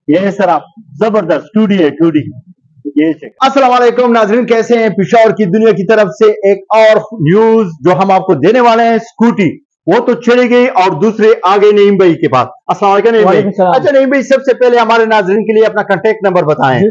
ये है सर, आप जबरदस्त 2D है 2D। ये चेक। अस्सलाम वालेकुम नाजरीन, कैसे हैं? पिशावर की दुनिया की तरफ से एक और न्यूज जो हम आपको देने वाले हैं। स्कूटी वो तो चली गई और दूसरे आ गए नईम भाई के पास। अस्सलाम वालेकुम नईम भाई। अच्छा नईम भाई, सबसे पहले हमारे नाजरीन के लिए अपना कांटेक्ट नंबर बताएं।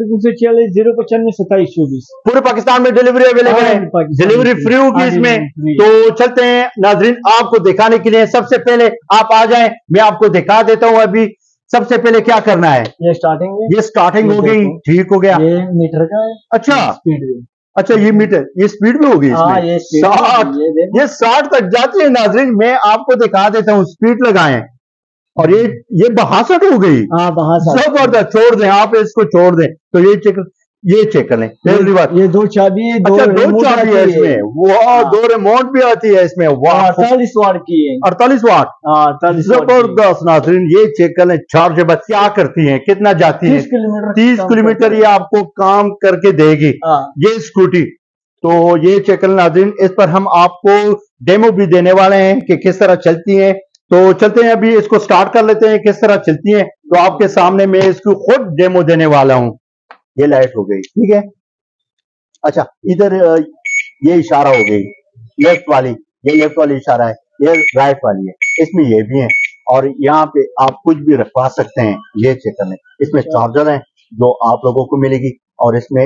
095 पूरे पाकिस्तान में डिलीवरी अवेलेबल है, डिलीवरी फ्री होगी इसमें। तो चलते हैं नाजरीन, आपको दिखाने के लिए सबसे पहले आप आ जाएं, मैं आपको दिखा देता हूं। अभी सबसे पहले क्या करना है, ये स्टार्टिंग हो गई, ठीक हो गया। ये मीटर का है। अच्छा स्पीड में। अच्छा, ये मीटर ये स्पीड में होगी इसमें। ये 60 ये 60 तक जाती है नाजरीन। मैं आपको दिखा देता हूँ, स्पीड लगाएं और ये 62 हो गई। हाँ 62। जबरदस्त, छोड़ दें आप इसको, छोड़ दें। तो ये चेक कर लें। पहली बात, ये 2 चाबी है, अच्छा 2 चाबी है इसमें। वाह, 2 रिमोट भी आती है इसमें। वाह, 48 वाट की है। 48 वाट। 48 जबरदस्त नाजरीन, ये चेक कर लें। चार्ज बस क्या करती है, कितना जाती है? 30 किलोमीटर ये आपको काम करके देगी ये स्कूटी। तो ये चेक कर लें नाजरीन, इस पर हम आपको डेमो भी देने वाले हैं कि किस तरह चलती है। तो चलते हैं, अभी इसको स्टार्ट कर लेते हैं, किस तरह चलती है। तो आपके सामने मैं इसको खुद डेमो देने वाला हूं। ये लाइट हो गई, ठीक है। अच्छा, इधर ये इशारा हो गई लेफ्ट वाली, ये लेफ्ट वाली इशारा है, ये राइट वाली है। इसमें ये भी है और यहाँ पे आप कुछ भी रखवा सकते हैं। ये चेक कर लें, इसमें चार्जर है जो आप लोगों को मिलेगी और इसमें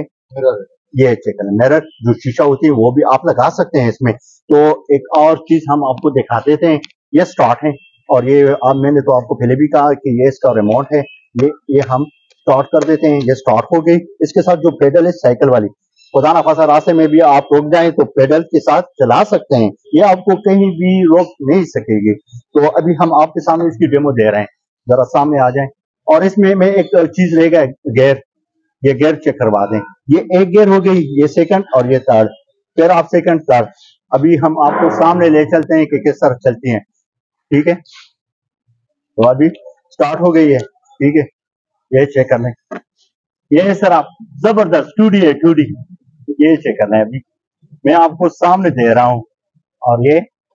ये चेक कर लें, मिरर जो शीशा होती है वो भी आप लगा सकते हैं इसमें। तो एक और चीज हम आपको दिखा देते हैं, ये स्टार्ट है और ये मैंने तो आपको पहले भी कहा कि ये इसका रिमोट है। ये हम स्टार्ट कर देते हैं, ये स्टार्ट हो गई। इसके साथ जो पेडल है साइकिल वाली, खुदा ना खासा रास्ते में भी आप रुक जाएं तो पेडल के साथ चला सकते हैं, ये आपको कहीं भी रोक नहीं सकेगी। तो अभी हम आपके सामने इसकी डेमो दे रहे हैं, जरा सामने आ जाएं। और इसमें मैं एक चीज रह गया, गेयर, ये गेयर चेक करवा दें। ये एक गेयर हो गई, ये सेकंड और ये थर्ड, फिर आप सेकंड थर्ड। अभी हम आपको सामने ले चलते हैं कि किस तरह चलती हैं, ठीक है। तो अभी स्टार्ट हो गई है, ठीक है। ये चेक कर लें, ये है सर, आप जबरदस्त 2D है 2D। ये चेक कर लें, अभी मैं आपको सामने दे रहा हूं और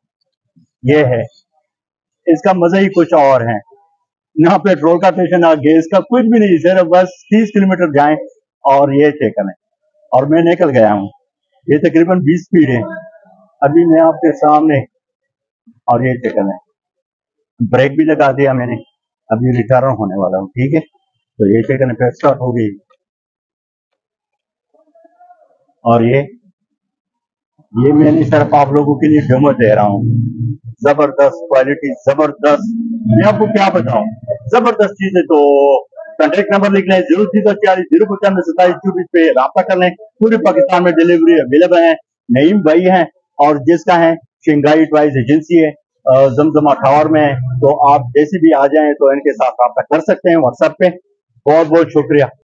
ये है, इसका मजा ही कुछ और है। ना पेट्रोल का टेंशन, ना गैस का, कुछ भी नहीं, सिर्फ बस 30 किलोमीटर जाएं और ये चेक करें। और मैं निकल गया हूं, ये तकरीबन 20 स्पीड है। अभी मैं आपके सामने, और ये चेक करें, ब्रेक भी लगा दिया मैंने, अभी रिटर्न होने वाला हूँ, ठीक है। तो ये चेक करें, फिर स्टार्ट हो गई। और ये मैंने सिर्फ आप लोगों के लिए डेमो दे रहा हूँ। जबरदस्त क्वालिटी, जबरदस्त, मैं आपको क्या बताऊं, जबरदस्त चीज है। तो कॉन्टेक्ट नंबर लिख लें, 040 095 पे राब्ता कर लें। पूरे पाकिस्तान में डिलीवरी अवेलेबल है। नईम भाई हैं और जिसका है शंघाई टॉयज एजेंसी है, जमजमा टावर में है। तो आप जैसे भी आ जाएं तो इनके साथ राब्ता कर सकते हैं व्हाट्सएप पे। बहुत बहुत शुक्रिया।